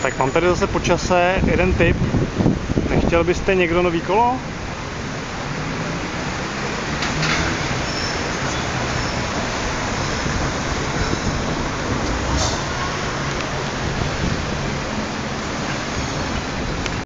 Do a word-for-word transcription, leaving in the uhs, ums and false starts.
Tak mám tady zase po čase jeden tip. Nechtěl byste někdo nový kolo?